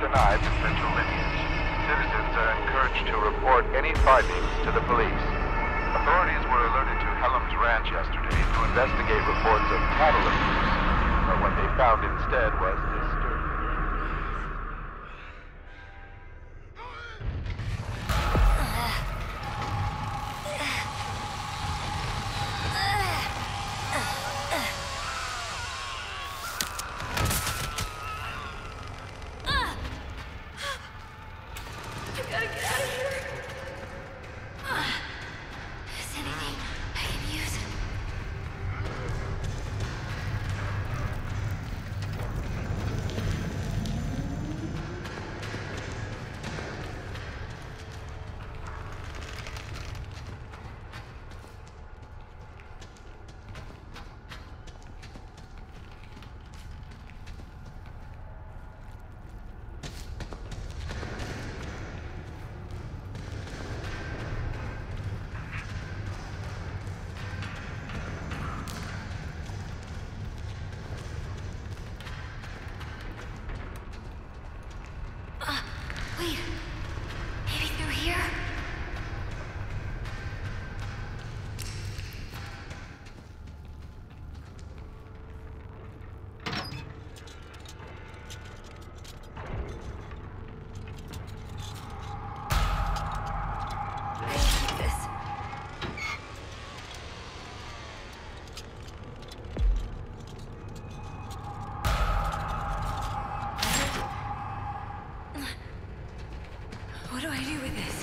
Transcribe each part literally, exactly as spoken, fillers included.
denied the central lineage. Citizens are encouraged to report any findings to the police. Authorities were alerted to Helm's Ranch yesterday to investigate reports of cattle abuse, but what they found instead was disturbing. Wait, maybe through here? What do I do with this?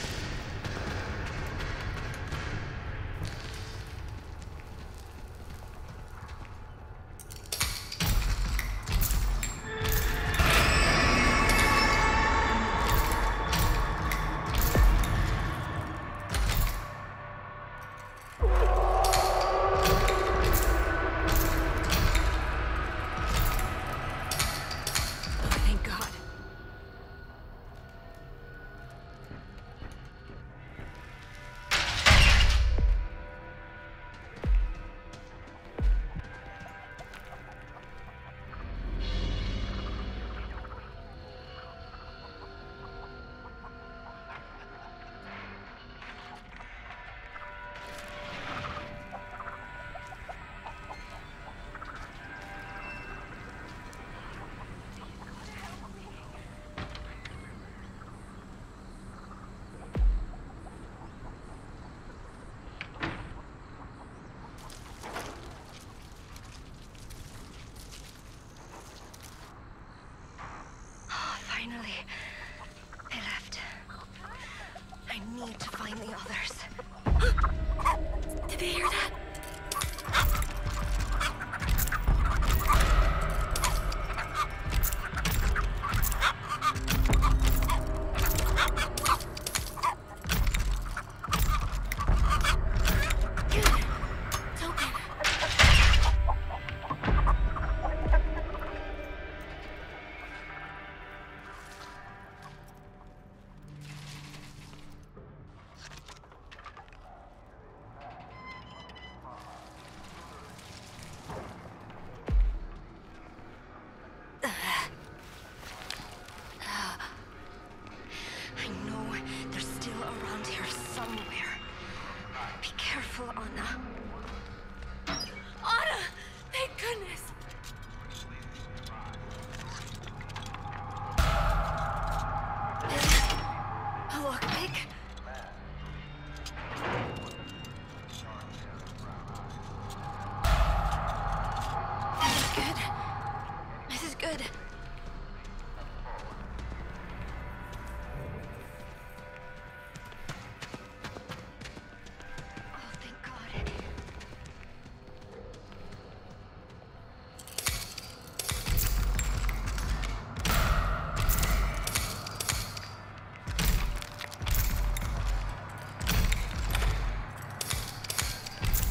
Finally, they left. I need to find the others. Did they hear that? Anna. Anna! Thank goodness! A lockpick? This is good. This is good.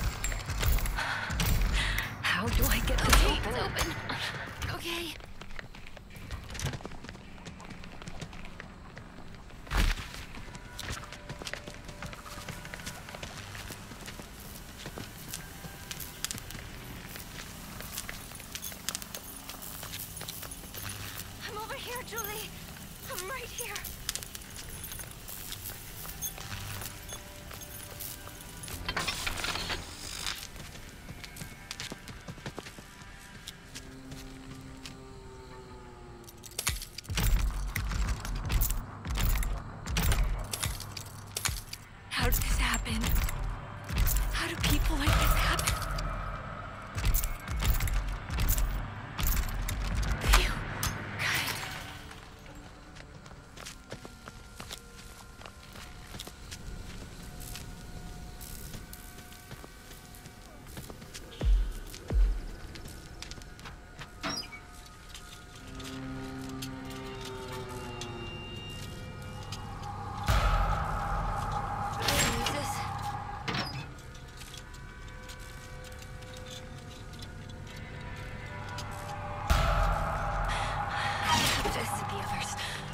How do I get this open? It's open. Okay. Julie, I'm right here. How did this happen? How do people like this happen? Phew. Good. Use this. This to the others.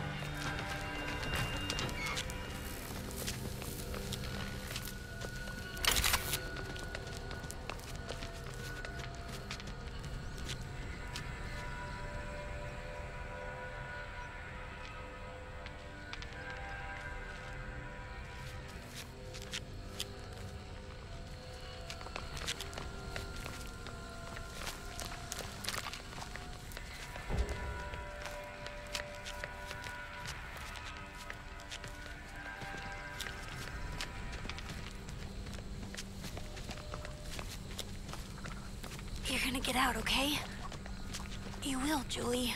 You're gonna get out, okay? You will, Julie.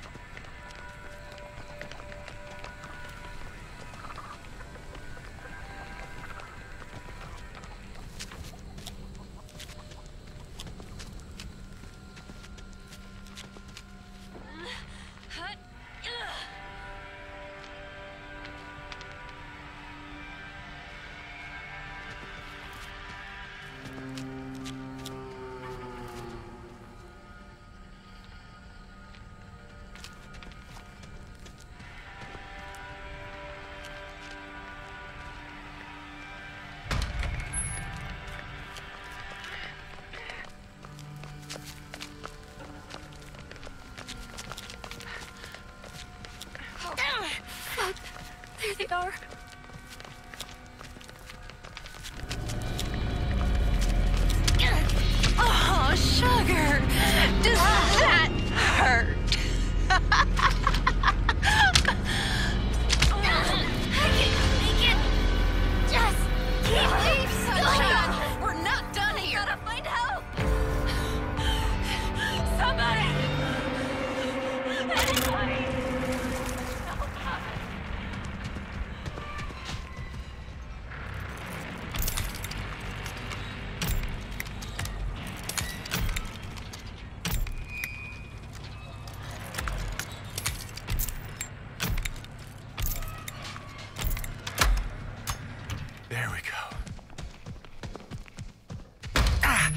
Oh, there they are. Oh, sugar! Does that hurt? I can make it. Just keep leave, sunshine. We're not done here. Gotta find help. Somebody. Anybody. There we go. Ah!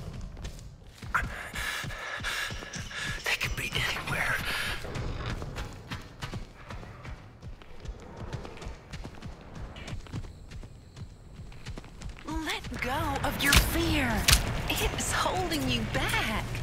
They could be anywhere. Let go of your fear. It's holding you back.